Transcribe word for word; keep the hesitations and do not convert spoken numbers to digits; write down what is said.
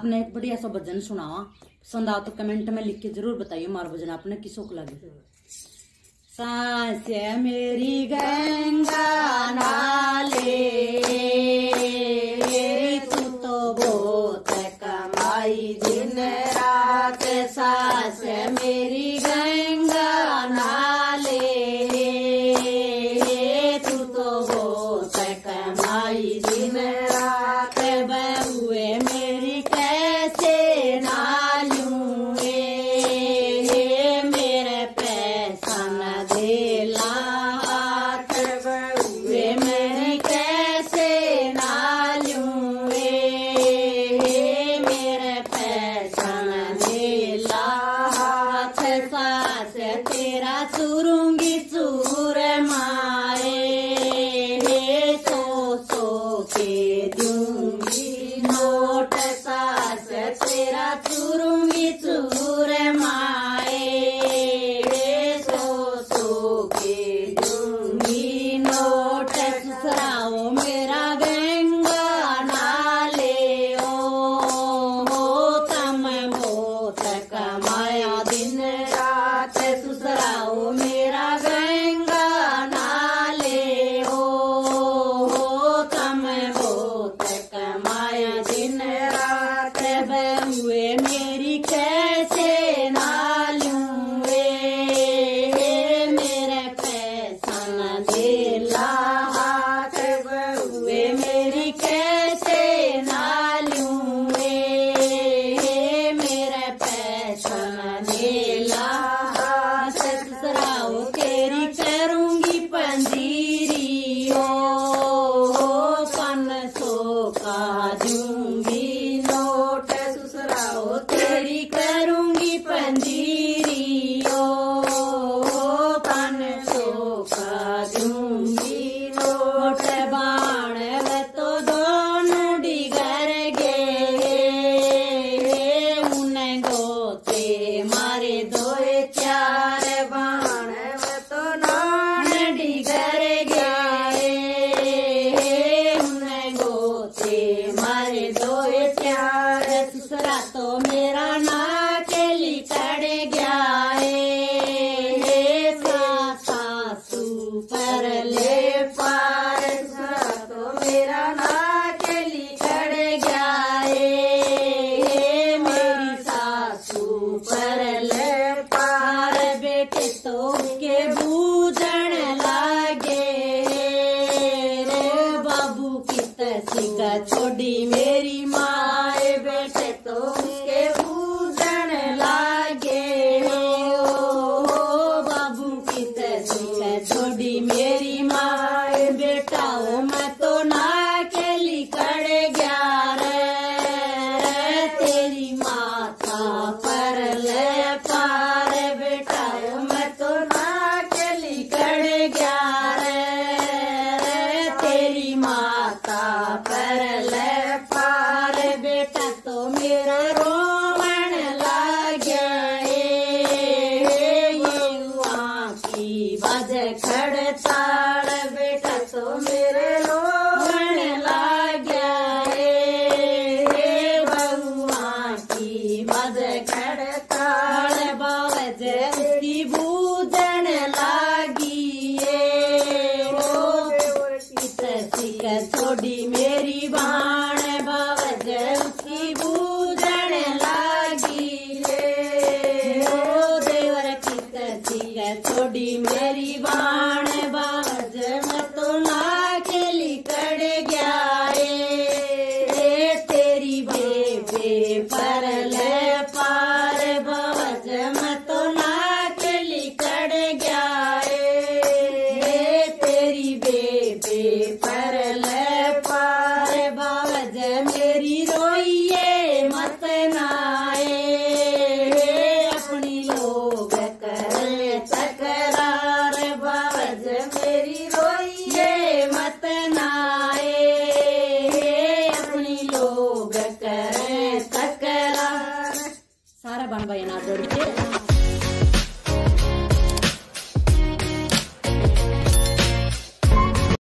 आपने एक बढ़िया सा भजन सुनावा, पसंद आओ तो कमेंट में लिख के जरूर बताइए हमारा भजन आपने किसो को लगे। सांस मेरी गंगा नाले तू तो बहुत कमाई दिन रात, सांस मेरी गंगा नाले तू तो बहुत कमाई दिन रात, बहुए मेरी कैसे नालूं मेरे पैसा न दे लात, बहुए मेरी कैसे नालूं मेरे पैसा न दे लात, सास तेरा चूरूंगी चूर माए सो सो के दूंगी नोट, सास तेरा चूरूंगी चूर माए सो सो के दूंगी नोट, ससुराओ मेरा गंगा नाले ओ तम बहुत कमाया दिन रात, ससुराओ मेरा गंगा नाले ओ तम बहुत कमाया दिन रात, बहुए मेरी कैसे नालूं मेरे पैसा न दे लात, बहुए मेरी कैसे नालूं मेरे पैसा न दे लात, ससुराओ तेरी करूंगी पंजीरी ओ पन सो का दूंगी नोट, ससुराओ तेरी करूंगी पंजीरी ओ पन सो का दूंगी नोट, बाण व तो दोनों डिगर गे उन्हें गोते मारे दोए चार, बाण व तो दोनों डिगर गए उन्हें गोते मारे दोए चार, ससुरा तो मेरा नाकेली कड़ गया सासू पर ले पार, ससुरा तो मेरा नाकेली कड़ गया मेरी सासू पर ले पार, बेटे तो के बूझण लागे रे बाबू की तसिका छोड़ी मेरी माए, बेटे तो के बूझण लागे ओ बाबू की तसिका छोड़ी मेरी माए, बेटा ओ मैं तो नाकेली कड़ गया रे तेरी माथा पर ले पार, बेटा ओ मैं तो नाकेली कड़ गया रे तेरी माता पर ले पार, बेटा तो मेरा रोवण लाग्या युवा की बाज खड़ ताड़, बेटा तो मेरे रोवण लाग्या बहुआ की बाज खड़ ताड़, बावज उसकी बूझण लागी तसिका छोड़ी मेरी बाण, बावज उसकी बूझण लागी ओ देवर की तसिका छोड़ी मेरी बाण।